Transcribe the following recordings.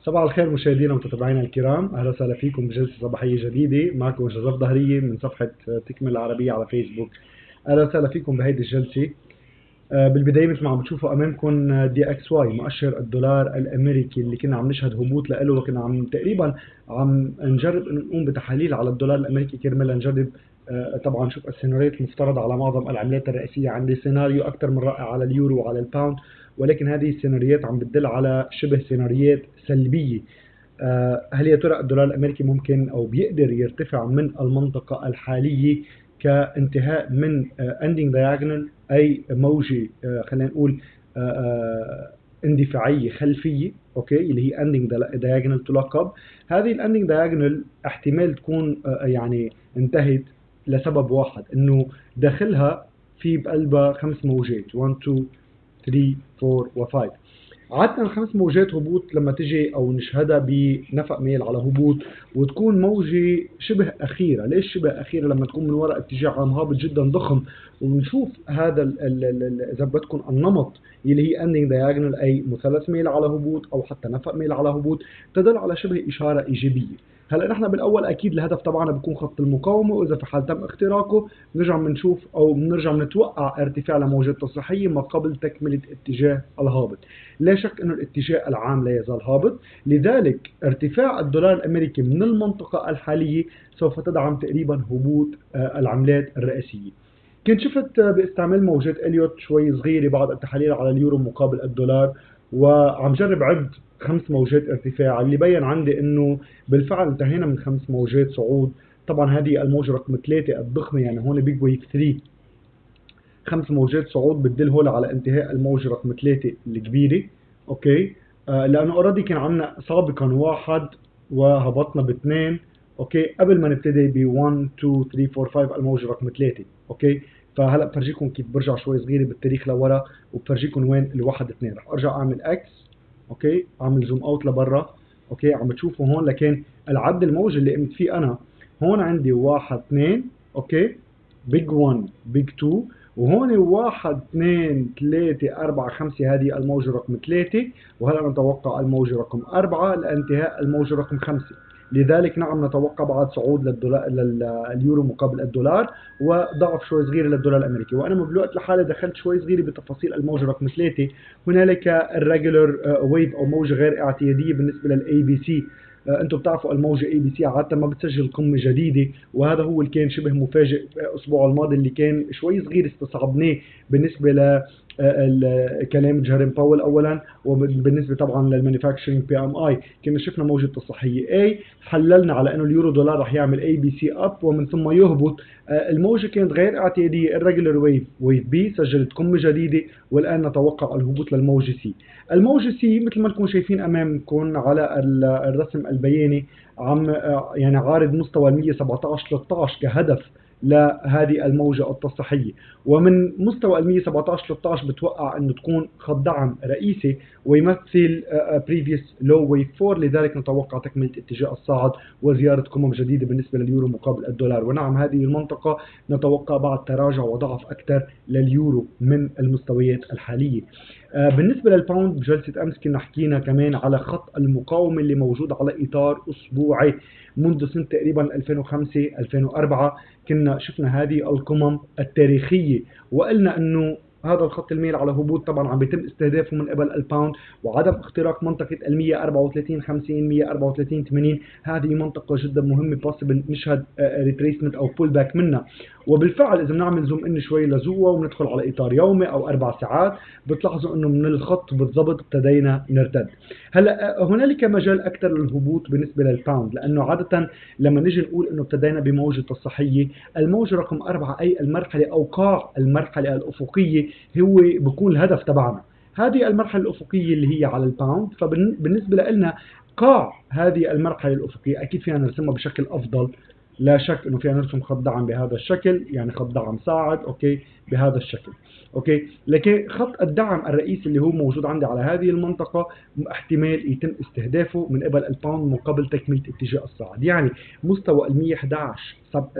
صباح الخير مشاهدينا ومتابعينا الكرام، اهلا وسهلا فيكم بجلسه صباحيه جديده. معكم جوزيف ظهريه من صفحه تكمل العربيه على فيسبوك. اهلا وسهلا فيكم بهيدي الجلسه. بالبدايه مثل ما عم بتشوفوا امامكم دي اكس واي، مؤشر الدولار الامريكي اللي كنا عم نشهد هبوط له، وكنا عم تقريبا عم نجرب انه نقوم بتحاليل على الدولار الامريكي كرمال نجرب طبعا نشوف السيناريوهات المفترضه على معظم العملات الرئيسيه. عندي سيناريو اكثر من رائع على اليورو وعلى الباوند، ولكن هذه السيناريوهات عم بتدل على شبه سيناريوهات سلبيه. هل يا ترى الدولار الامريكي ممكن او بيقدر يرتفع من المنطقه الحاليه كانتهاء من اندينج دايجونال، اي موجه خلينا نقول اندفاعيه خلفيه، اوكي، اللي هي اندينج دايجونال تلقب. هذه الاندينج دايجونال احتمال تكون يعني انتهت لسبب واحد، انه داخلها في بقلبها 5 موجات 1 2 3 4 و5. عادة الخمس موجات هبوط لما تجي او نشهدها بنفق ميل على هبوط وتكون موجة شبه اخيرة. ليش شبه اخيرة؟ لما تكون من وراء اتجاه عام هابط جدا ضخم، ونشوف هذا اذا بدكم النمط اللي هي اندينج دايجونال، اي مثلث ميل على هبوط او حتى نفق ميل على هبوط، تدل على شبه اشارة ايجابية. هلا نحن بالاول اكيد الهدف تبعنا بيكون خط المقاومه، واذا في حال تم اختراقه بنرجع بنشوف او بنرجع بنتوقع ارتفاع لموجات تصحيحيه ما قبل تكمله اتجاه الهابط. لا شك انه الاتجاه العام لا يزال هابط، لذلك ارتفاع الدولار الامريكي من المنطقه الحاليه سوف تدعم تقريبا هبوط العملات الرئيسيه. كنت شفت باستعمال موجات اليوت شوي صغيره بعض التحاليل على اليورو مقابل الدولار، وعم جرب عد 5 موجات ارتفاع اللي بين عندي انه بالفعل انتهينا من 5 موجات صعود. طبعا هذه الموجه رقم 3 الضخمه، يعني هون بيج ويف 3، 5 موجات صعود بتدل هون على انتهاء الموجه رقم 3 الكبيره، اوكي. لانه اوريدي كان عندنا سابقا 1 وهبطنا ب2، اوكي، قبل ما نبتدي ب 1 2 3 4 5 الموجه رقم 3، اوكي. فهلا بفرجيكم كيف برجع شوي صغيره بالتاريخ لورا، وبفرجيكم وين الواحد 2. رح ارجع اعمل اكس، اوكي، اعمل زوم اوت لبرا، اوكي. عم تشوفوا هون، لكن العد الموجي اللي قمت فيه انا هون عندي 1 2، اوكي، بيج 1 بيج 2، وهون 1 2 3 4 5 هذه الموجة رقم 3، وهلا نتوقع الموجة رقم 4 لانتهاء الموجة رقم 5. لذلك نعم نتوقع بعد صعود لليورو مقابل الدولار، وضعف شوي صغير للدولار الامريكي. وانا بالوقت لحالي دخلت شوي صغيره بتفاصيل الموجه رقم 3. هنالك الريجولر ويف او موجه غير اعتياديه بالنسبه للاي بي سي. انتم بتعرفوا الموجه اي بي سي عاده ما بتسجل قمه جديده، وهذا هو اللي كان شبه مفاجئ الاسبوع الماضي، اللي كان شوي صغير استصعبناه بالنسبه ل كلام جيريم باول اولا، وبالنسبه طبعا للمانيفاكتشرنج بي ام اي كنا شفنا موجه تصحيحيه اي، حللنا على انه اليورو دولار رح يعمل اي بي سي اب ومن ثم يهبط. الموجه كانت غير اعتياديه، الريجولر ويف بي سجلت قمه جديده، والان نتوقع الهبوط للموجه سي. الموجه سي مثل ما انكم شايفين امامكم على الرسم البياني عم يعني عارض مستوى 117 13 كهدف لهذه الموجة التصحيحية، ومن مستوى 117 13 بتوقع انه تكون خط دعم رئيسي ويمثل بريفيوس لو ويف 4. لذلك نتوقع تكملة اتجاه الصاعد وزيارة قمم جديدة بالنسبة لليورو مقابل الدولار. ونعم هذه المنطقة نتوقع بعد تراجع وضعف أكثر لليورو من المستويات الحالية. بالنسبة للباوند بجلسة أمس كنا حكينا كمان على خط المقاومة اللي موجود على إطار أسبوعي منذ سنة تقريبا 2005 2004. كنا شفنا هذه القمم التاريخية وقلنا أنه هذا الخط الميل على هبوط طبعا عم بيتم استهدافه من قبل الباوند، وعدم اختراق منطقة ال 134 50 134 80. هذه منطقة جدا مهمة، بوسيبل نشهد ريتريسمنت او بول باك منها. وبالفعل اذا بنعمل زوم ان شوي لجوا وندخل على اطار يومي او 4 ساعات بتلاحظوا انه من الخط بالضبط ابتدينا نرتد. هلا هنالك مجال اكثر للهبوط بالنسبة للباوند، لانه عادة لما نجي نقول انه ابتدينا بموجة تصحيحية، الموجة رقم 4 اي المرحلة او قاع المرحلة الافقية هو بيكون الهدف تبعنا. هذه المرحلة الأفقية اللي هي على الباوند، فبالنسبة لنا قاع هذه المرحلة الأفقية أكيد فينا نرسمها بشكل أفضل. لا شك انه فينا نرسم خط دعم بهذا الشكل، يعني خط دعم صاعد اوكي بهذا الشكل اوكي. لكن خط الدعم الرئيسي اللي هو موجود عندي على هذه المنطقه احتمال يتم استهدافه من قبل الباوند مقابل تكمله اتجاه الصاعد. يعني مستوى ال 111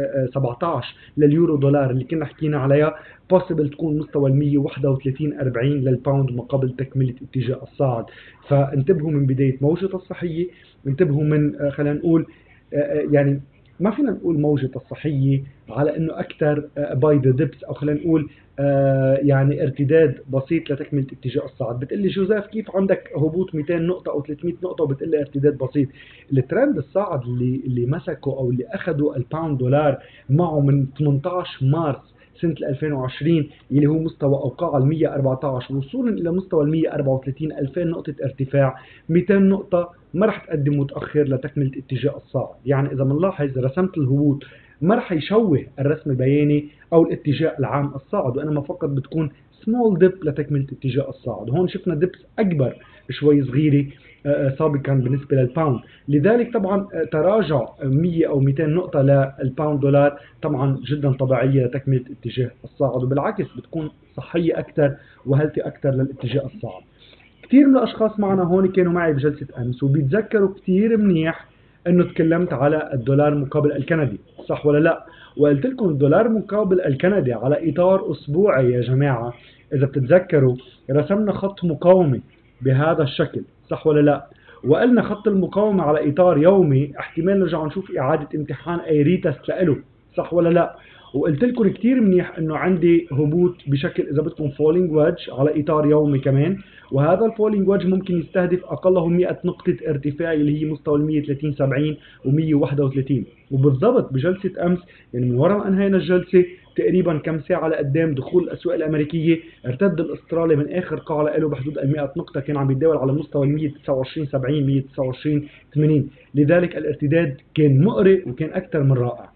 17 لليورو دولار اللي كنا حكينا عليها possible تكون مستوى ال 131.40 للباوند مقابل تكمله اتجاه الصاعد. فانتبهوا من بدايه موجة الصحيه، انتبهوا من خلينا نقول يعني ما فينا نقول موجة الصحية على انه اكثر باي ذا ديبس، او خلينا نقول يعني ارتداد بسيط لتكملة اتجاه الصاعد. بتقلي جوزيف كيف عندك هبوط 200 نقطة او 300 نقطة وبتقلي ارتداد بسيط؟ الترند الصاعد اللي مسكوا او اللي اخذوا الباوند دولار معه من 18 مارس سنة 2020 اللي هو مستوى أوقاع ال 114 وصولا إلى مستوى ال 134 2000 نقطة ارتفاع 200 نقطة ما رح تقدم متأخر لتكملة اتجاه الصاعد. يعني إذا بنلاحظ رسمت الهبوط ما رح يشوه الرسم البياني أو الاتجاه العام الصاعد، وإنما فقط بتكون سمول ديب لتكملة اتجاه الصاعد. هون شفنا ديبس أكبر شوي صغيرة سابقا بالنسبة للباوند، لذلك طبعا تراجع 100 أو 200 نقطة للباوند دولار طبعا جدا طبيعية لتكملة اتجاه الصاعد، وبالعكس بتكون صحية أكثر وهيلثي أكثر للاتجاه الصاعد. كثير من الأشخاص معنا هون كانوا معي بجلسة أمس وبيتذكروا كثير منيح إنه تكلمت على الدولار مقابل الكندي، صح ولا لا؟ وقلت لكم الدولار مقابل الكندي على إطار أسبوعي يا جماعة. إذا بتتذكروا رسمنا خط مقاومة بهذا الشكل، صح ولا لا؟ وقلنا خط المقاومة على إطار يومي احتمال نرجع نشوف إعادة امتحان أي ريتست له، صح ولا لا؟ وقلت لكم كثير منيح انه عندي هبوط بشكل اذا بدكم فولينج ويدج على اطار يومي كمان، وهذا الفولينج ويدج ممكن يستهدف اقله 100 نقطة ارتفاع اللي هي مستوى ال 130 70 و131. وبالضبط بجلسة امس يعني من وراء ما انهينا الجلسة تقريبا كم ساعة لقدام دخول الاسواق الامريكية ارتد الاسترالي من اخر قاع له بحدود ال 100 نقطة، كان عم يتداول على مستوى ال 129 70 129 80. لذلك الارتداد كان مقرئ وكان اكثر من رائع.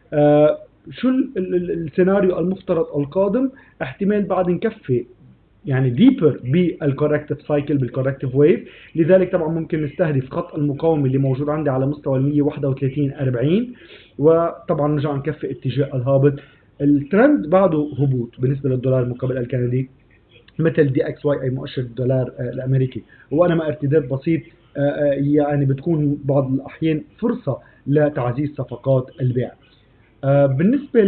شو السيناريو المفترض القادم؟ احتمال بعد نكفي يعني ديبر بالكوركتيف سايكل بالكوركتيف ويف، لذلك طبعا ممكن نستهدف خط المقاومه اللي موجود عندي على مستوى ال 131 40 وطبعا نرجع نكفي اتجاه الهابط. الترند بعده هبوط بالنسبه للدولار مقابل الكندي مثل دي اكس واي اي مؤشر الدولار الامريكي، وانا مع ارتداد بسيط يعني بتكون بعض الاحيان فرصه لتعزيز صفقات البيع. بالنسبة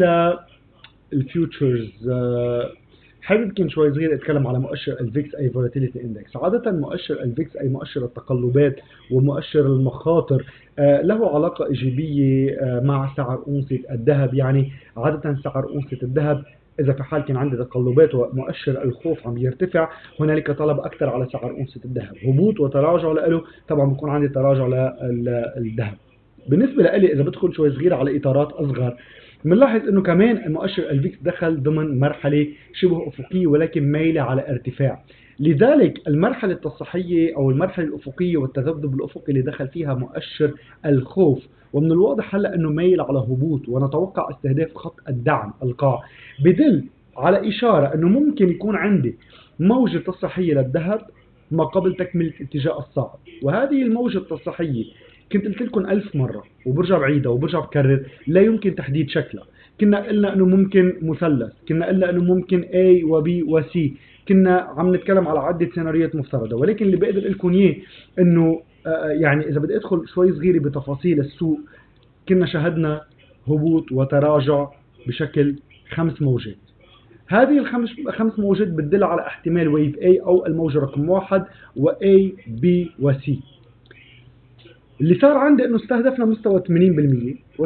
للفيوتشرز حابب يمكن شوي صغير اتكلم على مؤشر الفيكس اي فولاتيليتي اندكس. عادة مؤشر الفيكس اي مؤشر التقلبات ومؤشر المخاطر له علاقة ايجابية مع سعر اونصة الذهب. يعني عادة سعر اونصة الذهب إذا في حال كان عندي تقلبات ومؤشر الخوف عم يرتفع هنالك طلب أكثر على سعر أونصة الذهب، هبوط وتراجع له طبعا بيكون عندي تراجع للذهب. بالنسبة لي إذا بدخل شوي صغير على إطارات أصغر بنلاحظ إنه كمان مؤشر الفيكس دخل ضمن مرحلة شبه أفقية ولكن مايلة على ارتفاع. لذلك المرحلة التصحيحية أو المرحلة الأفقية والتذبذب الأفقي اللي دخل فيها مؤشر الخوف ومن الواضح هلا إنه مايل على هبوط ونتوقع استهداف خط الدعم القاع، بدل على إشارة إنه ممكن يكون عندي موجة تصحيحية للذهب ما قبل تكملة اتجاه الصاعد. وهذه الموجة التصحيحية كنت قلت لكم 1000 مرة وبرجع بعيدها وبرجع بكرر لا يمكن تحديد شكلها. كنا قلنا انه ممكن مثلث، كنا قلنا انه ممكن A و B و C، كنا عم نتكلم على عدة سيناريوهات مفترضة، ولكن اللي بقدر لكم اياه انه يعني اذا بدي ادخل شوي صغيرة بتفاصيل السوق كنا شاهدنا هبوط وتراجع بشكل 5 موجات. هذه الخمس موجات بتدل على احتمال ويف A او الموجة رقم 1 و A B و C. اللي صار عندي انه استهدفنا مستوى 80% و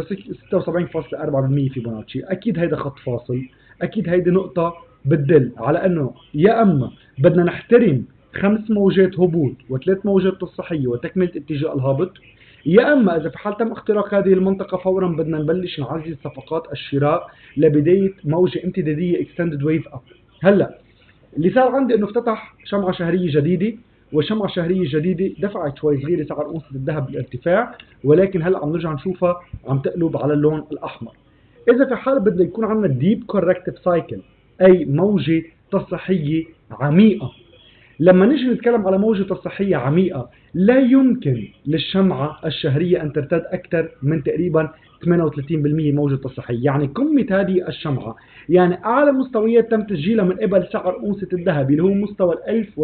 76.4% فيبوناتشي. اكيد هيدا خط فاصل، اكيد هيدي نقطة بتدل على انه يا اما بدنا نحترم 5 موجات هبوط و3 موجات تصحيحية وتكملة اتجاه الهابط، يا اما اذا في حال تم اختراق هذه المنطقة فورا بدنا نبلش نعزز صفقات الشراء لبداية موجة امتدادية extended wave up. هلا اللي صار عندي انه افتتح شمعة شهرية جديدة، والشمعة الشهرية الجديدة دفعت شوي صغيرة سعر أونصة الذهب بالارتفاع، ولكن هلا عم نرجع نشوفها عم تقلب على اللون الأحمر. إذا في حال بدنا يكون عندنا ديب كوركتيف سايكل أي موجة تصحيحية عميقة لما نيجي نتكلم على موجة تصحية عميقة، لا يمكن للشمعة الشهرية أن ترتد أكثر من تقريبا 38% موجة تصحية. يعني قمة هذه الشمعة، يعني أعلى مستويات تم تسجيلها من قبل سعر أونصة الذهب اللي هو مستوى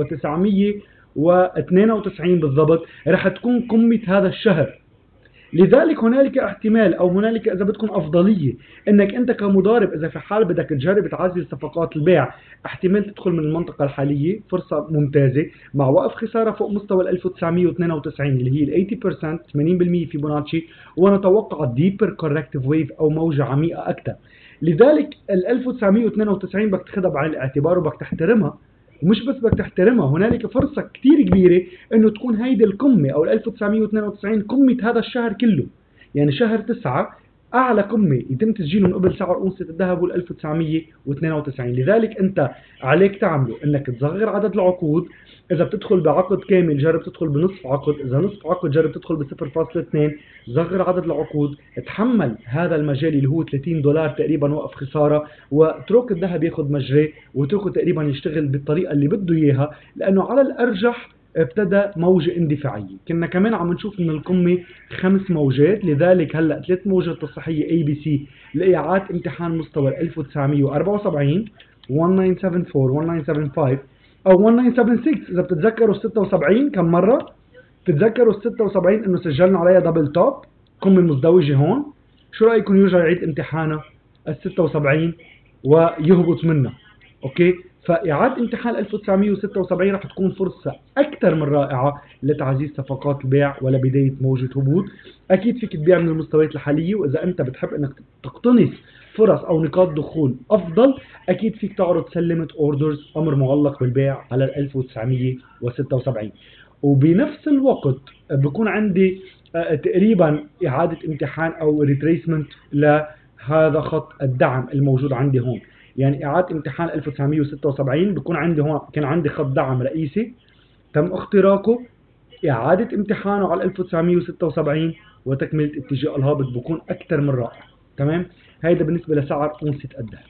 1992 بالضبط، رح تكون قمة هذا الشهر. لذلك هنالك احتمال او هنالك اذا بدكم افضليه انك انت كمضارب اذا في حال بدك تجرب تعزز صفقات البيع، احتمال تدخل من المنطقه الحاليه، فرصه ممتازه مع وقف خساره فوق مستوى 1992 اللي هي ال 80% 80% فيبوناتشي، ونتوقع ديبر كوركتيف ويف او موجه عميقه اكثر. لذلك ال 1992 بدك تاخذها بعين الاعتبار وبدك تحترمها، ومش بس بدك تحترمها، هنالك فرصة كتير كبيرة انه تكون هيدي القمة او 1992 قمة هذا الشهر كله. يعني شهر 9 اعلى قمة يتم تسجيله من قبل سعر اونصة الذهب هو 1992. لذلك انت عليك تعمله انك تصغر عدد العقود، اذا بتدخل بعقد كامل جرب تدخل بنصف عقد، اذا نصف عقد جرب تدخل ب 0.2، صغر عدد العقود، تحمل هذا المجال اللي هو $30 تقريبا وقف خساره، واترك الذهب ياخذ مجراه واتركه تقريبا يشتغل بالطريقه اللي بده اياها، لانه على الارجح ابتدى موجة اندفاعية. كنا كمان عم نشوف من القمة 5 موجات، لذلك هلا 3 موجات تصحية ABC لإعادة امتحان مستوى 1974 1974 1975 او 1976. اذا بتتذكروا ال 76 كم مرة؟ بتتذكروا ال 76 انه سجلنا عليها دبل توب، قمة مزدوجة هون. شو رأيكم يرجع يعيد امتحانها ال 76 ويهبط منها؟ اوكي، فإعادة امتحان 1976 رح تكون فرصة أكثر من رائعة لتعزيز صفقات البيع ولا بداية موجة هبوط. أكيد فيك تبيع من المستويات الحالية، وإذا أنت بتحب أنك تقتنص فرص أو نقاط دخول أفضل، أكيد فيك تعرض سلمة أوردرز أمر معلق بالبيع على 1976. وبنفس الوقت بكون عندي تقريبا إعادة امتحان أو ريتريسمنت لهذا خط الدعم الموجود عندي هون. يعني إعادة امتحان 1976 بكون عندي هون، كان عندي خط دعم رئيسي تم اختراقه، إعادة امتحانه على 1976 وتكملة اتجاه الهابط بكون أكثر من رائع. تمام، هيدا بالنسبة لسعر أونصة الذهب.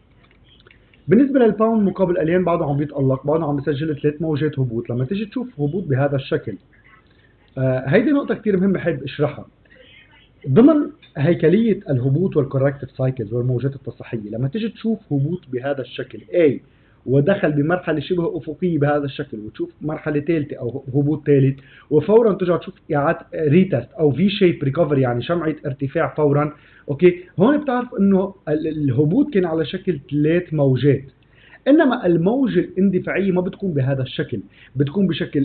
بالنسبة للباوند مقابل الين بعده عم بيتألق، بعده عم بيسجل 3 موجات هبوط. لما تيجي تشوف هبوط بهذا الشكل، هيدي نقطة كثير مهمة حابب اشرحها. ضمن هيكلية الهبوط والكوركتيف سايكلز والموجات التصحية، لما تيجي تشوف هبوط بهذا الشكل A ودخل بمرحلة شبه أفقية بهذا الشكل، وتشوف مرحلة ثالثة أو هبوط ثالث، وفورا ترجع تشوف إعادة ريتست أو في شيب ريكفري، يعني شمعة ارتفاع فورا. أوكي، هون بتعرف إنه الهبوط كان على شكل 3 موجات، إنما الموجة الاندفاعية ما بتكون بهذا الشكل، بتكون بشكل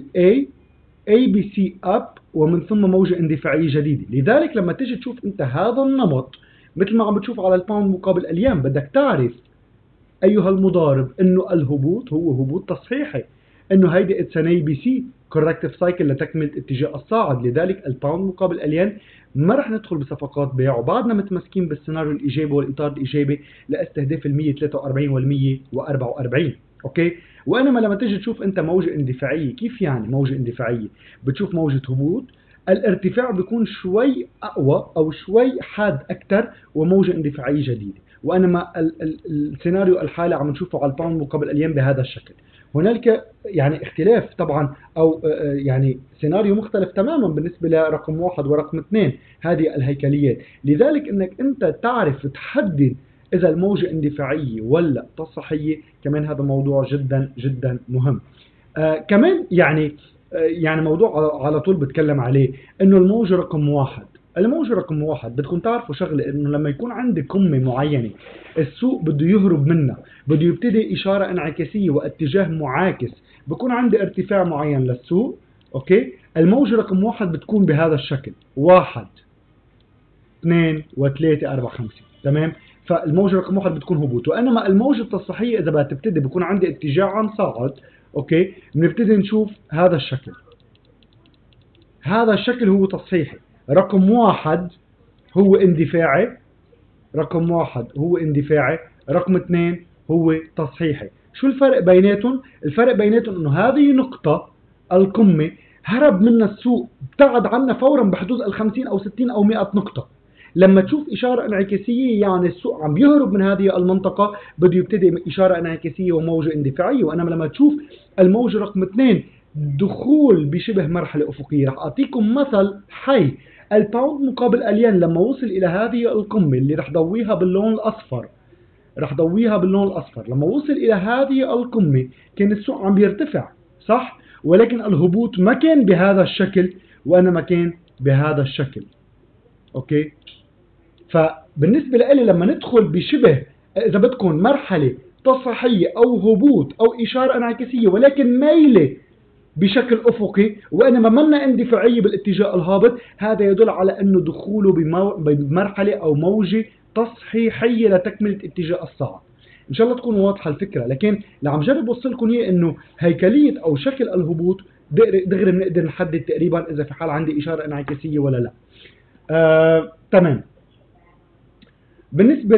ABC up ومن ثم موجة اندفاعية جديدة. لذلك لما تيجي تشوف انت هذا النمط مثل ما عم بتشوف على الباوند مقابل اليوم، بدك تعرف ايها المضارب انه الهبوط هو هبوط تصحيحي، انه هيدي اتس ان ABC كوركتيف سايكل لتكمل اتجاه الصاعد. لذلك الباوند مقابل الين ما رح ندخل بصفقات بيع، وبعدنا متمسكين بالسيناريو الايجابي والاطار الايجابي لاستهداف ال 143 وال 144. اوكي، وانما لما تيجي تشوف انت موجة اندفاعية، كيف يعني موجة اندفاعية؟ بتشوف موجة هبوط، الارتفاع بيكون شوي اقوى او شوي حاد اكثر وموجة اندفاعية جديدة، وانما السيناريو الحالي عم نشوفه على الباوند مقابل الين بهذا الشكل. هنالك يعني اختلاف طبعا، او يعني سيناريو مختلف تماما بالنسبة لرقم 1 ورقم 2 هذه الهيكليات. لذلك انك انت تعرف تحدد إذا الموجة اندفاعية ولا تصحية، كمان هذا موضوع جدا جدا مهم. كمان يعني موضوع على طول بتكلم عليه، إنه الموجة رقم 1، الموجة رقم 1 بدكم تعرفوا شغلة، إنه لما يكون عندي قمة معينة السوق بده يهرب منها، بده يبتدي إشارة انعكاسية واتجاه معاكس، بكون عندي ارتفاع معين للسوق. أوكي، الموجة رقم 1 بتكون بهذا الشكل 1 2 و3 4 5. تمام، فالموجة رقم 1 بتكون هبوط، وانما الموجة التصحيحية اذا بدها تبتدي بكون عندي اتجاه عن صاعد. اوكي، بنبتدي نشوف هذا الشكل، هذا الشكل هو تصحيحي. رقم 1 هو اندفاعي، رقم 1 هو اندفاعي، رقم 2 هو تصحيحي. شو الفرق بيناتهم؟ الفرق بيناتهم انه هذه نقطة القمة هرب منها السوق، ابتعد عنا فورا بحدود ال 50 او 60 او 100 نقطة. لما تشوف إشارة انعكاسية يعني السوق عم يهرب من هذه المنطقة، بده يبتدي إشارة انعكاسية وموجة اندفاعية. وأنا لما تشوف الموجة رقم 2 دخول بشبه مرحلة أفقية. رح أعطيكم مثل حي. الباوند مقابل الين لما وصل إلى هذه القمة اللي رح ضويها باللون الأصفر، لما وصل إلى هذه القمة كان السوق عم بيرتفع صح، ولكن الهبوط ما كان بهذا الشكل وإنما كان بهذا الشكل. أوكي، فبالنسبة لي لما ندخل بشبه إذا بدكم مرحلة تصحيحية أو هبوط أو إشارة انعكاسية ولكن ميلة بشكل أفقي وإنما منا اندفاعية بالاتجاه الهابط، هذا يدل على أنه دخوله بمرحلة أو موجة تصحيحية لتكملة اتجاه الصاعد. إن شاء الله تكون واضحة الفكرة، لكن اللي عم جرب وصلكم إياه إنه هيكلية أو شكل الهبوط دغري بنقدر نحدد تقريبا إذا في حال عندي إشارة انعكاسية ولا لا. تمام. بالنسبة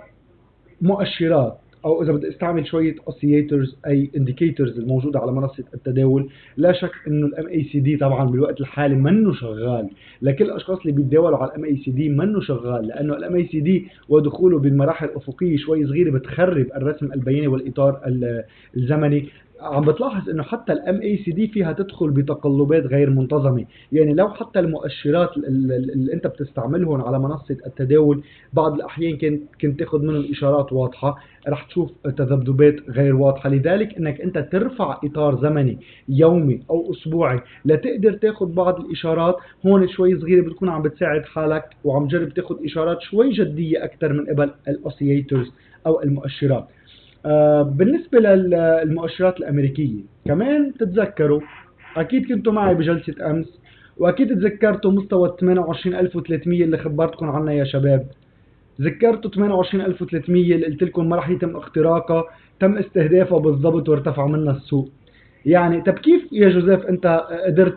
لمؤشرات او اذا بدي استعمل شويه اوسيليترز اي انديكيتورز الموجوده على منصه التداول، لا شك انه الام اي سي دي طبعا بالوقت الحالي منه شغال. لكل الاشخاص اللي بيتداولوا على الام اي سي دي منه شغال، لانه الام اي سي دي ودخوله بالمراحل الافقيه شوي صغيره بتخرب الرسم البياني والاطار الزمني. عم بتلاحظ انه حتى الام اي سي دي فيها تدخل بتقلبات غير منتظمه، يعني لو حتى المؤشرات اللي انت بتستعملهم على منصه التداول بعض الاحيان كنت تاخذ منهم اشارات واضحه، رح تشوف تذبذبات غير واضحه. لذلك انك انت ترفع اطار زمني يومي او اسبوعي لتقدر تاخذ بعض الاشارات هون شوي صغيره بتكون عم بتساعد حالك وعم جرب تاخذ اشارات شوي جديه اكثر من قبل الاوسيليترز او المؤشرات. بالنسبة للمؤشرات الأمريكية كمان تتذكروا، أكيد كنتوا معي بجلسة أمس وأكيد تذكرتوا مستوى 28300 اللي خبرتكم عنه يا شباب. ذكرتوا 28300 اللي قلت لكم ما راح يتم اختراقها، تم استهدافها بالضبط وارتفع منها السوق. يعني طب كيف يا جوزيف أنت قدرت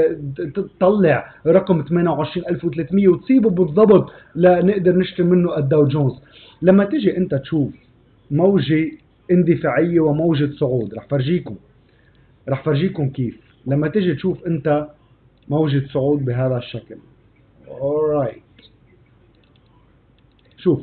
تطلع رقم 28300 وتصيبه بالضبط لنقدر نشتري منه الداو جونز؟ لما تيجي أنت تشوف موجة اندفاعية وموجة صعود، رح فرجيكم كيف لما تيجي تشوف انت موجة صعود بهذا الشكل. alright. شوف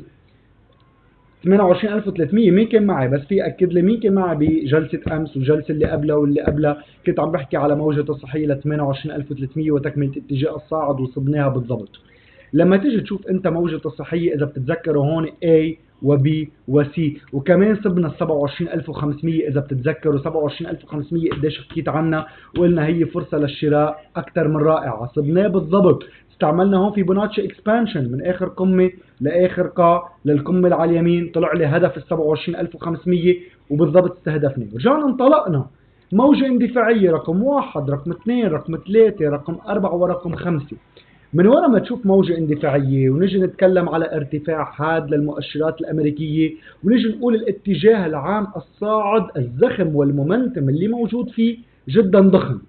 28300 مين كان معي؟ بس في اكد لي مين كان معي بجلسة امس والجلسة اللي قبلها واللي قبلها؟ كنت عم بحكي على موجة تصحيحية ل 28300 وتكملة اتجاه الصاعد وصبناها بالضبط. لما تيجي تشوف انت موجة تصحيحية اذا بتتذكروا هون A وB وC، وكمان صبنا 27500 اذا بتتذكروا 27500 قديش حكيت عنها وقلنا هي فرصة للشراء اكثر من رائعة. صبناه بالضبط، استعملنا هون فيبوناتشي اكسبانشن من اخر قمة لاخر قاع للقمة اللي على اليمين، طلع لي هدف ال 27500 وبالضبط استهدفني. رجعنا انطلقنا موجة اندفاعية رقم 1 رقم 2 رقم 3 رقم 4 ورقم 5. من ورا ما تشوف موجة اندفاعية ونجي نتكلم على ارتفاع حاد للمؤشرات الأمريكية ونجي نقول الاتجاه العام الصاعد الزخم والمومنتم اللي موجود فيه جدا ضخم.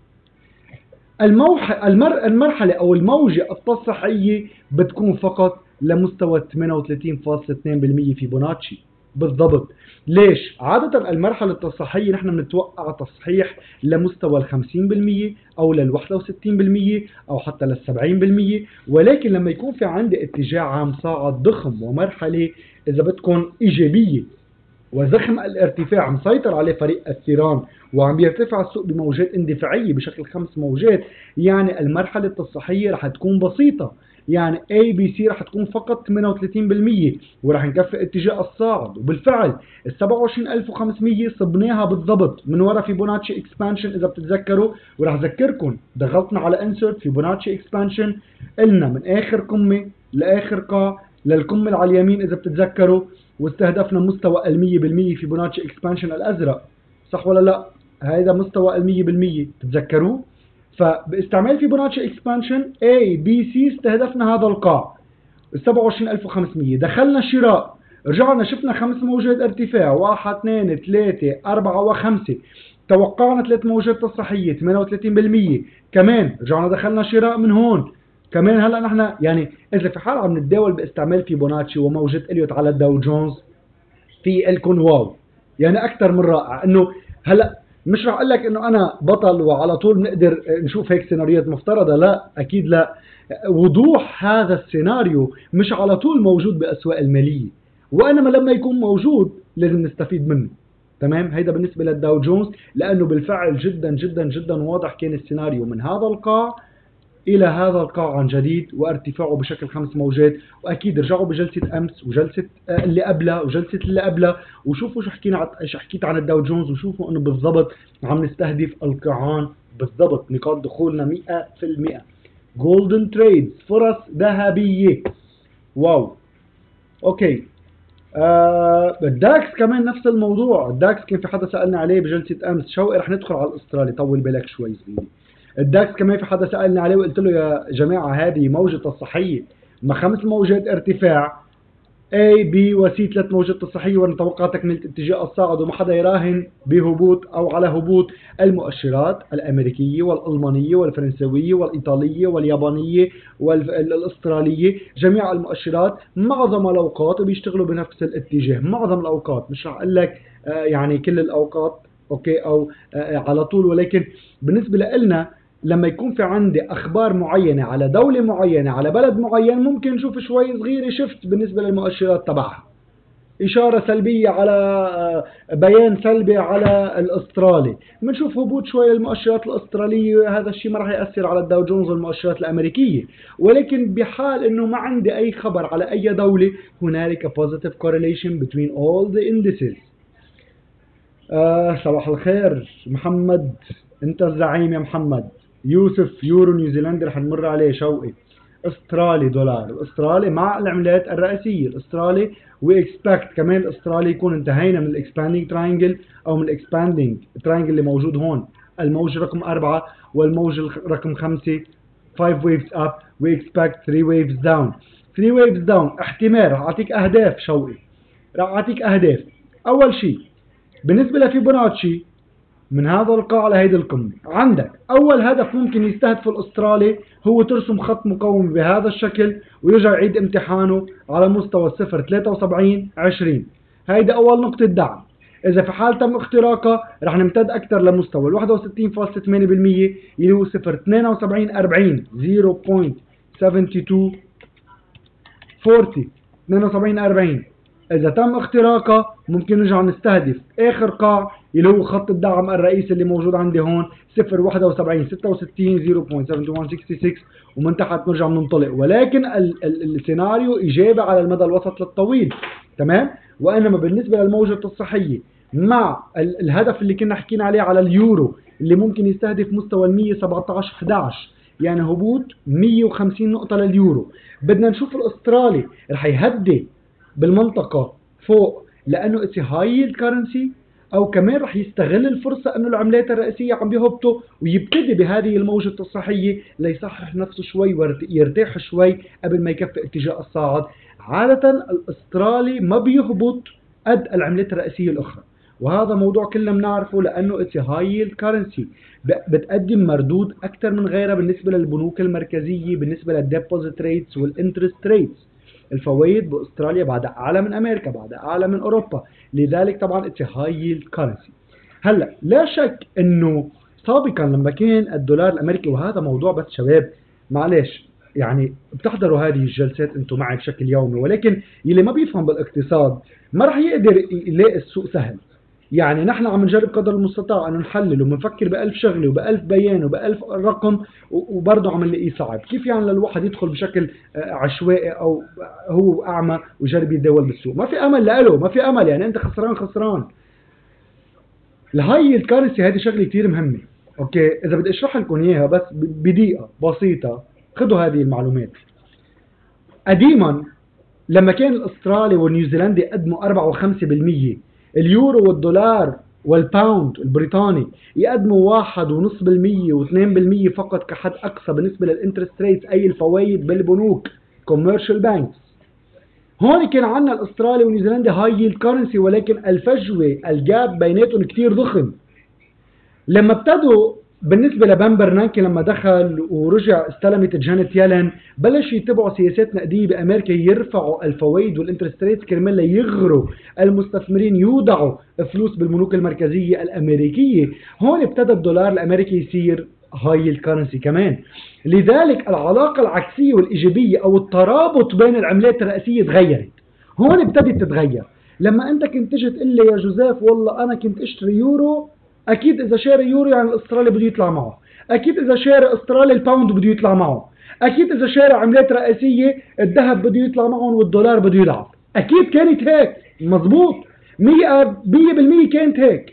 المرحلة أو الموجة التصحيحية بتكون فقط لمستوى 38.2% فيبوناتشي بالضبط. ليش؟ عادة المرحلة التصحيحية نحن بنتوقع تصحيح لمستوى 50% أو 61% أو حتى 70%، ولكن لما يكون في عندي اتجاه عام صاعد ضخم ومرحلة إذا بدكم إيجابية وزخم الارتفاع مسيطر عليه فريق الثيران وعم بيرتفع السوق بموجات اندفاعية بشكل 5 موجات، يعني المرحلة التصحيحية رح تكون بسيطة، يعني A B C رح تكون فقط 38% ورح نكفي اتجاه الصاعد. وبالفعل ال 27500 صبناها بالضبط من وراء فيبوناتشي اكسبانشن اذا بتتذكروا، ورح اذكركم ضغطنا على انسرت فيبوناتشي اكسبانشن قلنا من اخر قمة لاخر قاع للقمة اللي على اليمين اذا بتتذكروا، واستهدفنا مستوى ال 100% فيبوناتشي اكسبانشن الازرق، صح ولا لا؟ هذا مستوى ال 100% تتذكروه؟ فباستعمال فيبوناتشي اكسبانشن A B C استهدفنا هذا القاع ال 27500، دخلنا شراء، رجعنا شفنا 5 موجات ارتفاع 1 2 3 4 و5، توقعنا 3 موجات تصحيحية 38%، كمان رجعنا دخلنا شراء من هون كمان. هلا نحن يعني اذا في حال عم نتداول باستعمال فيبوناتشي وموجة اليوت على الداو جونز في الكون واو، يعني اكثر من رائع انه هلا مش رح اقول لك انه انا بطل وعلى طول بنقدر نشوف هيك سيناريوهات مفترضه، لا اكيد لا. وضوح هذا السيناريو مش على طول موجود باسواق الماليه، وانما لما يكون موجود لازم نستفيد منه. تمام، هيدا بالنسبه للداو جونز، لانه بالفعل جدا جدا جدا واضح كان السيناريو من هذا القاع الى هذا القاع عن جديد، وارتفاعه بشكل 5 موجات. واكيد رجعوا بجلسه امس وجلسه اللي قبلها وجلسه اللي قبلها، وشوفوا شو حكينا شو حكيت عن الداو جونز، وشوفوا انه بالضبط عم نستهدف القاعان بالضبط، نقاط دخولنا 100%. جولدن تريدز، فرص ذهبيه. واو. اوكي. الداكس كمان نفس الموضوع. الداكس كان في حدا سألنا عليه بجلسة أمس. شوقي رح ندخل على الأسترالي، طول بالك شوي صغيري. الداكس كمان في حدا سألنا عليه وقلت له يا جماعة هذه موجة الصحية، ما 5 موجات ارتفاع A B و C 3 موجات الصحية، ونتوقع تكملة اتجاه الصاعد، وما حدا يراهن بهبوط أو على هبوط المؤشرات الأمريكية والألمانية والفرنسوية والإيطالية واليابانية والأسترالية. جميع المؤشرات معظم الأوقات بيشتغلوا بنفس الاتجاه، معظم الأوقات، مش رح أقول لك يعني كل الأوقات أوكي أو على طول، ولكن بالنسبة لنا لما يكون في عندي اخبار معينه على دوله معينه على بلد معين، ممكن نشوف شوي صغيره شفت بالنسبه للمؤشرات تبعها، اشاره سلبيه على بيان سلبي على الاسترالي، بنشوف هبوط شوي للمؤشرات الاستراليه. هذا الشيء ما راح ياثر على الداو جونز والمؤشرات الامريكيه، ولكن بحال انه ما عندي اي خبر على اي دوله، هنالك positive correlation between all the indices. صباح الخير محمد، انت الزعيم يا محمد. يوسف، يورو نيوزيلندي رح نمر عليه. شوقي، استرالي دولار، الاسترالي مع العملات الرئيسيه، الاسترالي واكسبكت كمان الاسترالي يكون انتهينا من الاكسباندينج تراينجل او من الاكسباندينج تراينجل اللي موجود هون، الموج رقم 4 والموج رقم 5 5 ويفز اب واكسبكت 3 ويفز داون. 3 ويفز داون احتمال. رح اعطيك اهداف شوقي، رح اعطيك اهداف. اول شيء بالنسبه لفيبوناتشي من هذا القاع لهيدي القمة، عندك أول هدف ممكن يستهدف الأسترالي هو ترسم خط مقاومة بهذا الشكل ويرجع يعيد امتحانه على مستوى 0.7320. هيدا أول نقطة دعم. إذا في حال تم اختراقها رح نمتد أكثر لمستوى 61.8% اللي هو 0.7240 0.7240 72.40. إذا تم اختراقها ممكن نرجع نستهدف آخر قاع اللي هو خط الدعم الرئيسي اللي موجود عندي هون 0.7166 0.7166، ومن تحت نرجع ننطلق. ولكن السيناريو إيجابي على المدى الوسط للطويل. تمام. وإنما بالنسبة للموجة الصحية مع الهدف اللي كنا حكينا عليه على اليورو اللي ممكن يستهدف مستوى 117.11، يعني هبوط 150 نقطة لليورو. بدنا نشوف الأسترالي رح يهدي بالمنطقة فوق لأنه اتس هاي كرنسي، أو كمان رح يستغل الفرصة أنه العملات الرئيسية عم بيهبطوا ويبتدي بهذه الموجة الصحية ليصحح نفسه شوي ويرتاح شوي قبل ما يكفي اتجاه الصاعد. عادة الأسترالي ما بيهبط قد العملات الرئيسية الأخرى، وهذا موضوع كلنا بنعرفه لأنه اتس هاي كرنسي، بتقدم مردود أكثر من غيرها بالنسبة للبنوك المركزية، بالنسبة للديبوزيت ريتس والانترست ريتس. الفوائد باستراليا بعدها اعلى من امريكا، بعدها اعلى من اوروبا، لذلك طبعا اتس هاي كرنسي. هلا لا شك انه سابقا لما كان الدولار الامريكي، وهذا موضوع بس شباب معلش يعني بتحضروا هذه الجلسات انتم معي بشكل يومي، ولكن يلي ما بيفهم بالاقتصاد ما راح يقدر يلاقي السوق سهل. يعني نحن عم نجرب قدر المستطاع انه نحلل وبنفكر ب1000 شغله وب1000 بيان وب1000 رقم، وبرضه عم نلاقيه صعب. كيف يعني للواحد يدخل بشكل عشوائي او هو اعمى ويجرب يتداول بالسوق؟ ما في امل له، ما في امل، يعني انت خسران خسران. الهاي الكارنسي هذه شغله كثير مهمه. اوكي، اذا بدي اشرح لكم اياها بس بدقيقه بسيطه، خذوا هذه المعلومات. قديما لما كان الاسترالي والنيوزيلندي يقدموا 4 و5%، اليورو والدولار والباوند البريطاني يقدموا 1.5% و2% فقط كحد اقصى بالنسبه للانترست ريتس، اي الفوائد بالبنوك كوميرشال بانكس. هون كان عندنا الاسترالي والنيوزيلندي هاي ييلد كرنسي، ولكن الفجوه الجاب بيناتهم كثير ضخم. لما ابتدوا بالنسبة لبن برنانكي لما دخل ورجع استلمت جانيت يالن، بلش يتبعوا سياسات نقدية بأمريكا يرفعوا الفوائد والانترست ريتس كرمال يغروا المستثمرين يودعوا فلوس بالبنوك المركزية الأمريكية. هون ابتدى الدولار الأمريكي يصير هاي الكرنسي كمان. لذلك العلاقة العكسية والإيجابية أو الترابط بين العملات الرئيسية تغيرت. هون ابتدت تتغير. لما أنت كنت تجي تقول لي يا جوزيف والله أنا كنت أشتري يورو، اكيد اذا شاري يورو يعني الاسترالي بده يطلع معه، اكيد اذا شاري استرالي الباوند بده يطلع معه، اكيد اذا شاري عملات رئيسيه الذهب بده يطلع معهم والدولار بده يلعب. اكيد كانت هيك، مزبوط 100% كانت هيك.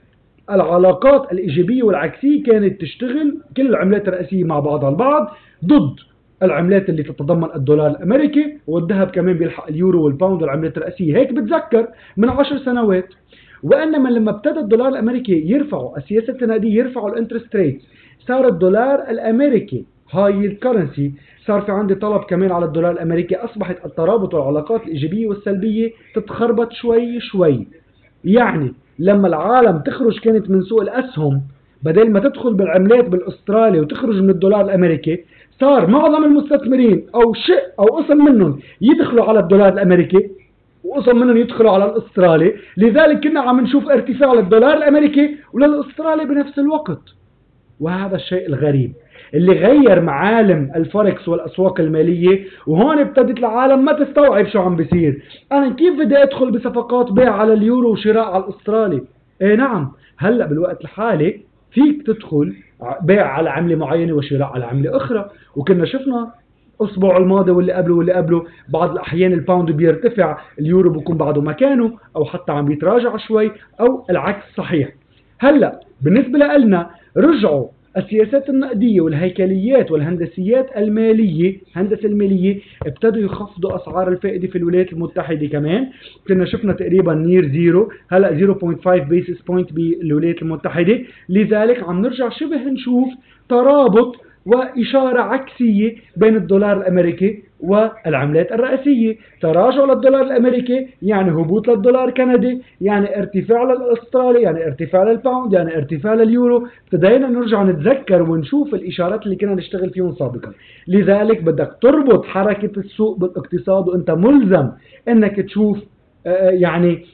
العلاقات الايجابيه والعكسيه كانت تشتغل كل العملات الرئيسيه مع بعضها البعض ضد العملات اللي تتضمن الدولار الامريكي، والذهب كمان بيلحق اليورو والباوند والعملات الرئيسيه. هيك بتذكر من 10 سنوات. وانما لما ابتدى الدولار الامريكي يرفعوا السياسات النقديه، يرفعوا الانترست ريت، صار الدولار الامريكي هاي الكرنسي، صار في عندي طلب كمان على الدولار الامريكي، اصبحت الترابط والعلاقات الايجابيه والسلبيه تتخربط شوي شوي. يعني لما العالم تخرج كانت من سوق الاسهم، بدل ما تدخل بالعملات بالاسترالي وتخرج من الدولار الامريكي، صار معظم المستثمرين او شيء او قسم منهم يدخلوا على الدولار الامريكي وقسم منهم يدخلوا على الاسترالي. لذلك كنا عم نشوف ارتفاع للدولار الامريكي وللاسترالي بنفس الوقت. وهذا الشيء الغريب اللي غير معالم الفوركس والاسواق الماليه. وهون ابتدت العالم ما تستوعب شو عم بيصير. انا كيف بدي ادخل بصفقات بيع على اليورو وشراء على الاسترالي؟ ايه نعم، هلا بالوقت الحالي فيك تدخل بيع على عمله معينه وشراء على عمله اخرى. وكنا شفنا الاسبوع الماضي واللي قبله واللي قبله بعض الاحيان الباوند بيرتفع، اليورو بيكون بعده مكانه او حتى عم بيتراجع شوي او العكس صحيح. هلا بالنسبه لنا رجعوا السياسات النقديه والهيكليات والهندسيات الماليه، الهندسه الماليه ابتدوا يخفضوا اسعار الفائده في الولايات المتحده كمان. كنا شفنا تقريبا نير زيرو، هلا 0.5 بيسس بوينت بالولايات المتحده. لذلك عم نرجع شبه نشوف ترابط وإشارة عكسية بين الدولار الأمريكي والعملات الرئيسية. تراجع للدولار الأمريكي يعني هبوط للدولار الكندي، يعني ارتفاع للأسترالي، يعني ارتفاع للباوند، يعني ارتفاع لليورو. ابتدينا نرجع نتذكر ونشوف الإشارات اللي كنا نشتغل فيهم سابقا. لذلك بدك تربط حركة السوق بالاقتصاد، وانت ملزم انك تشوف يعني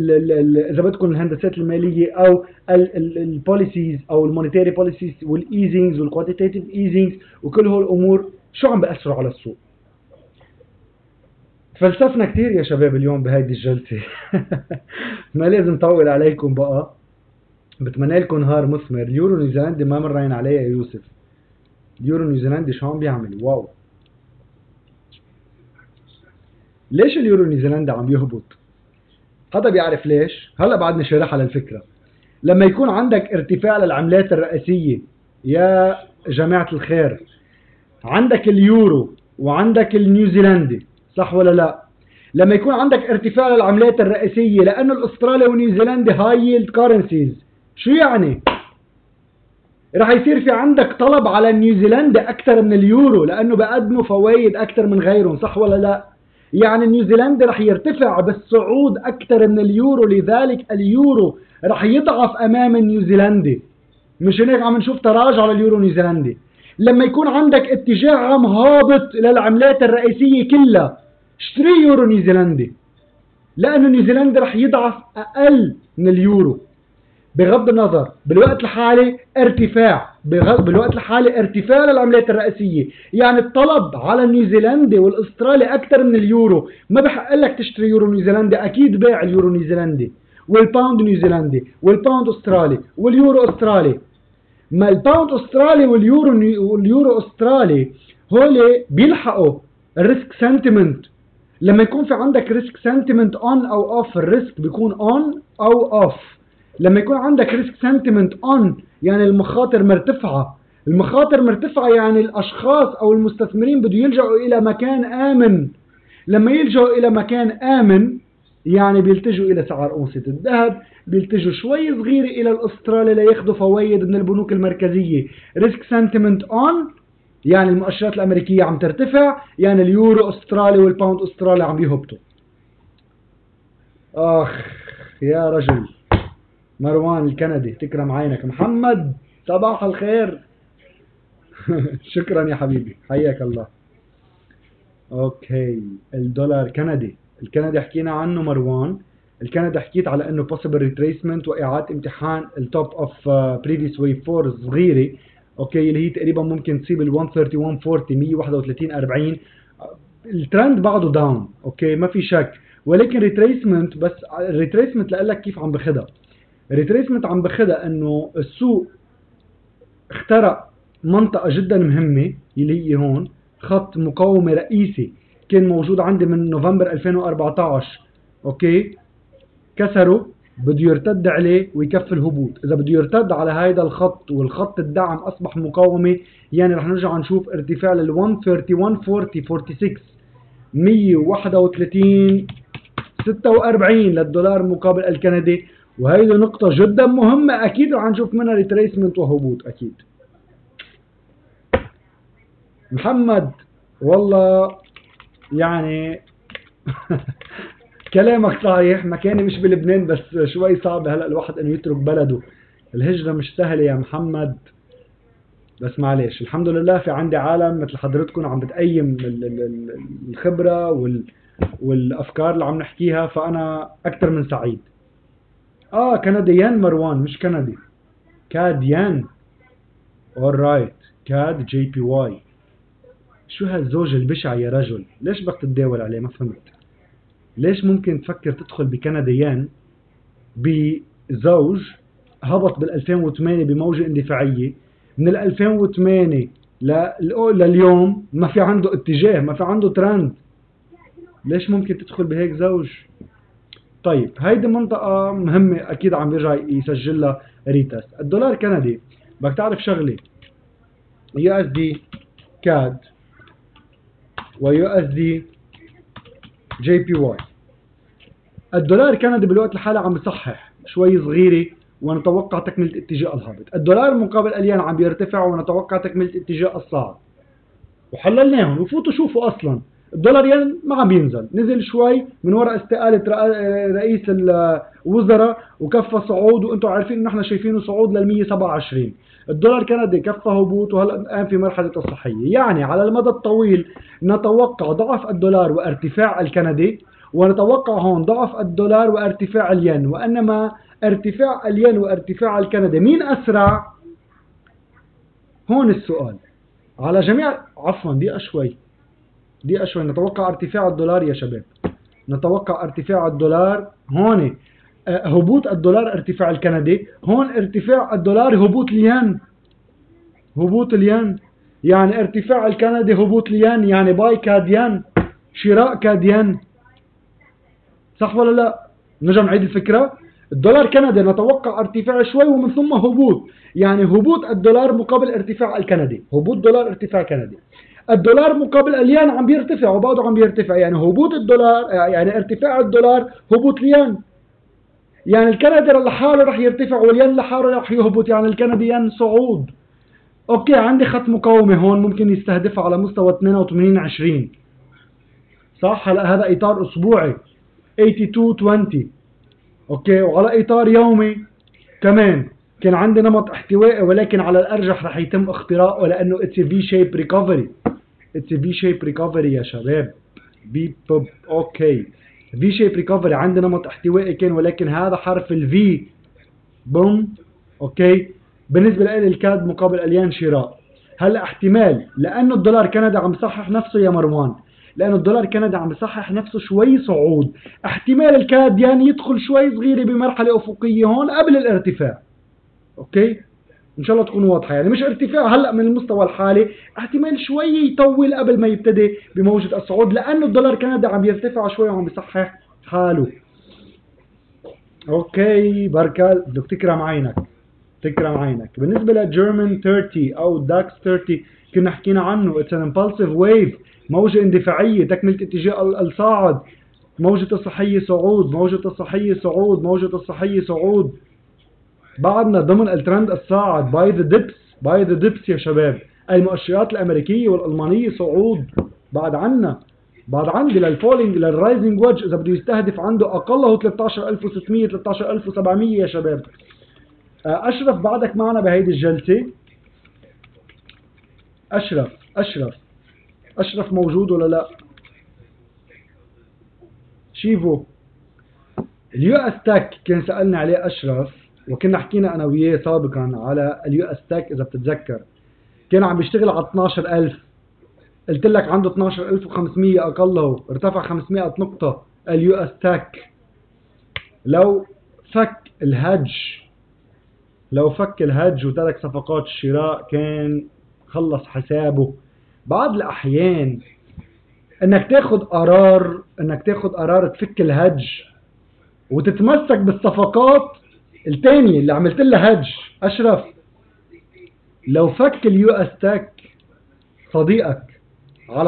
اذا بدكم الهندسات الماليه او البوليسيز او المونيتاري بوليسيز والايزنجز والكوانتيتيف ايزنجز وكل هول الامور شو عم بأثروا على السوق. فلسفنا كتير يا شباب اليوم بهيدي الجلسه. ما لازم طول عليكم بقى. بتمنى لكم نهار مثمر. اليورو نيوزيلندي ما مرين عليه يا يوسف. اليورو نيوزيلندي شو عم بيعمل؟ واو. ليش اليورو نيوزيلندي عم يهبط؟ حدا بيعرف ليش؟ هلا بعدني شارحها للفكره. لما يكون عندك ارتفاع للعملات الرئيسيه يا جماعه الخير، عندك اليورو وعندك النيوزيلندي، صح ولا لا؟ لما يكون عندك ارتفاع للعملات الرئيسيه، لانه الاسترالي والنيوزيلندي هاي ييلد كارنسيز، شو يعني؟ راح يصير في عندك طلب على النيوزيلندي اكثر من اليورو لانه بقدموا فوائد اكثر من غيرهم، صح ولا لا؟ يعني النيوزيلندي رح يرتفع بالصعود أكثر من اليورو، لذلك اليورو رح يضعف أمام النيوزيلندي. مش هيك عم نشوف تراجع لليورو نيوزيلندي. لما يكون عندك اتجاه عم هابط للعملات الرئيسية كلها، اشتري يورو نيوزيلندي لأنه النيوزيلندي رح يضعف أقل من اليورو. بغض النظر بالوقت الحالي بالوقت الحالي ارتفاع للعملات الرئيسية، يعني الطلب على النيوزيلندي والاسترالي اكثر من اليورو. ما بحق لك تشتري يورو نيوزيلندي، اكيد بيع اليورو نيوزيلندي والباوند نيوزيلندي والباوند استرالي واليورو استرالي. ما الباوند استرالي واليورو استرالي هول بيلحقوا الريسك سنتمنت. لما يكون في عندك ريسك سنتمنت اون او اوف، الريسك بيكون اون او اوف. لما يكون عندك ريسك سنتمنت اون يعني المخاطر مرتفعة. المخاطر مرتفعة يعني الاشخاص او المستثمرين بده يلجأوا الى مكان امن. لما يلجأوا الى مكان امن يعني بيلتجوا الى سعر اونصة الذهب، بيلتجوا شوي صغيرة الى الاسترالي لياخذوا فوائد من البنوك المركزية. ريسك سنتمنت اون يعني المؤشرات الامريكية عم ترتفع، يعني اليورو استرالي والباوند استرالي عم يهبطوا. اخ يا رجل. مروان الكندي تكرم عينك. محمد صباح الخير. شكرا يا حبيبي، حياك الله. اوكي، الدولار كندي. الكندي حكينا عنه مروان. الكندي حكيت على انه possible retracement واعاده امتحان التوب اوف بريفيوس ويف 4 صغيره، اوكي، اللي هي تقريبا ممكن تصيب ال 131 40 131 40. الترند بعده داون، اوكي، ما في شك، ولكن ريتريسمنت. بس الريتريسمنت لاقول لك كيف عم بخدها. الريتريسمنت عم بخدها انه السوق اخترق منطقة جدا مهمة اللي هي هون، خط مقاومة رئيسي كان موجود عندي من نوفمبر 2014، اوكي، كسره، بده يرتد عليه ويكفي الهبوط. اذا بده يرتد على هيدا الخط والخط الدعم اصبح مقاومة، يعني رح نرجع نشوف ارتفاع لل 131 40 46 131 46 للدولار مقابل الكندي، وهيدي نقطة جدا مهمة، اكيد رح نشوف منها ريتريسمنت وهبوط اكيد. محمد والله يعني كلامك صحيح، مكاني مش بلبنان، بس شوي صعب هلا الواحد انه يترك بلده. الهجرة مش سهلة يا محمد، بس معلش الحمد لله في عندي عالم مثل حضرتكم عم بتقيم الخبرة والافكار اللي عم نحكيها، فانا اكثر من سعيد. كنديان مروان، مش كندي، كاديان. اورايت، كاد جي بي واي. شو هالزوج البشع يا رجل؟ ليش بدك تتداول عليه؟ ما فهمت. ليش ممكن تفكر تدخل بكنديان بزوج هبط بال 2008 بموجة اندفاعية، من ال 2008 لليوم ما في عنده اتجاه، ما في عنده ترند. ليش ممكن تدخل بهيك زوج؟ طيب هيدي منطقة مهمة اكيد عم بيرجع يسجل لها ريتاس. الدولار كندي بدك تعرف شغلة، يو اس دي كاد ويو اس دي جي بي واي. الدولار كندي بالوقت الحالي عم بصحح شوي صغيرة ونتوقع تكملة اتجاه الهابط. الدولار مقابل الين عم بيرتفع ونتوقع تكملة اتجاه الصاعد، وحللناهم وفوتوا شوفوا اصلا الدولار ين ما عم بينزل، نزل شوي من وراء استقالة رئيس الوزراء وكفى صعود، وانتم عارفين ان احنا شايفينه صعود لل 127. الدولار كندي كفى هبوط وهلا الان في مرحلة الصحية. يعني على المدى الطويل نتوقع ضعف الدولار وارتفاع الكندي، ونتوقع هون ضعف الدولار وارتفاع الين، وانما ارتفاع الين وارتفاع الكندي مين اسرع؟ هون السؤال على جميع. عفوا دقيقة شوي، دقيقة شوي. نتوقع ارتفاع الدولار يا شباب، نتوقع ارتفاع الدولار هون. هبوط الدولار ارتفاع الكندي، هون ارتفاع الدولار هبوط الين، هبوط الين. يعني ارتفاع الكندي هبوط الين، يعني باي كاديان، شراء كاديان، صح ولا لا؟ نرجع نعيد الفكرة. الدولار كندي نتوقع ارتفاع شوي ومن ثم هبوط، يعني هبوط الدولار مقابل ارتفاع الكندي، هبوط دولار ارتفاع كندي. الدولار مقابل الين عم بيرتفع وبعده عم بيرتفع، يعني هبوط الدولار يعني ارتفاع الدولار هبوط الين، يعني الكندي لحاله رح يرتفع والين لحاله رح يهبط، يعني الكندي ين صعود. اوكي، عندي خط مقاومة هون ممكن يستهدفها على مستوى 82.20، صح؟ هلا هذا اطار اسبوعي 82.20، اوكي، وعلى اطار يومي كمان كان عندي نمط احتوائي، ولكن على الارجح رح يتم اختراقه لانه اتس في شيب ريكفري. اتس في شيب ريكفري يا شباب، بي بوب. اوكي، في شيب ريكفري، عندي نمط احتوائي كان، ولكن هذا حرف الفي بوم. اوكي، بالنسبه لي الكاد مقابل الين شراء. هلا احتمال لانه الدولار كندا عم يصحح نفسه يا مروان، لانه الدولار كندا عم يصحح نفسه شوي صعود، احتمال الكاد يعني يدخل شوي صغيره بمرحله افقيه هون قبل الارتفاع. اوكي، ان شاء الله تكون واضحه، يعني مش ارتفاع هلا من المستوى الحالي، احتمال شوي يطول قبل ما يبتدي بموجه الصعود، لانه الدولار كندا عم يرتفع شوي وعم يصحح حاله. اوكي بركة، بدك تكرم عينك، تكرم عينك. بالنسبة للجيرمان 30 او داكس 30 كنا حكينا عنه، اتس ان امبالسيف ويف، موجة اندفاعية تكملة اتجاه الصاعد، موجة الصحية صعود، موجة الصحية صعود، موجة الصحية صعود. بعدنا ضمن الترند الصاعد، باي ذا ديبس، باي ذا ديبس يا شباب. المؤشرات الامريكية والالمانية صعود بعد عنا. بعد عندي للفولينج للرايزنج ويدج اذا بده يستهدف عنده اقله 13600 13700 يا شباب. اشرف بعدك معنا بهيدي الجلسه؟ اشرف موجود ولا لا؟ شيفو اليو اس تاك كان سالني عليه اشرف، وكنا حكينا انا وياه سابقا على اليو اس تاك اذا بتتذكر. كان عم بيشتغل على 12000، قلت لك عنده 12500 اقله، ارتفع 500 نقطه اليو اس تاك. لو فك الهج وترك صفقات الشراء كان خلص حسابه. بعض الاحيان انك تاخد قرار تفك الهج وتتمسك بالصفقات التانية اللي عملت لها هج. اشرف لو فك اليو اس تاك صديقك على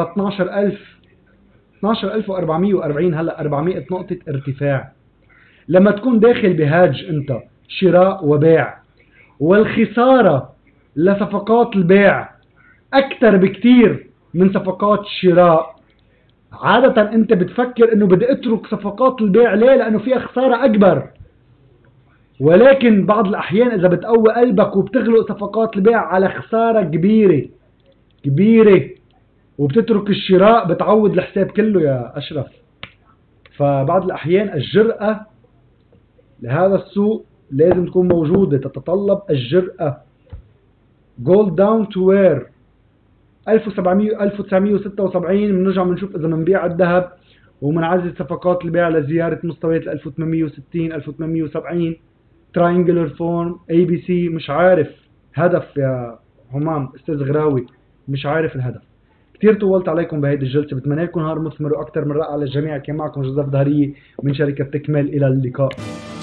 12440، هلا 400 نقطة ارتفاع. لما تكون داخل بهاج انت شراء وبيع، والخسارة لصفقات البيع اكثر بكتير من صفقات الشراء، عادة انت بتفكر انه بدي اترك صفقات البيع. ليه؟ لانه فيها خسارة اكبر. ولكن بعض الاحيان اذا بتقوي قلبك وبتغلق صفقات البيع على خسارة كبيرة وبتترك الشراء، بتعوض الحساب كله يا اشرف. فبعض الاحيان الجرأة لهذا السوق لازم تكون موجودة، تتطلب الجرأة. gold down to where 1976 بنرجع بنشوف اذا بنبيع الذهب ومنعزل صفقات البيع لزيارة مستويات 1860 1870. triangular form ABC. مش عارف هدف يا همام استاذ غراوي، مش عارف الهدف. كثير طولت عليكم بهيدي الجلسة، بتمنى لكم نهار مثمر واكثر من رائع للجميع. كان معكم جوزيف ظهرية من شركة تكمل، الى اللقاء.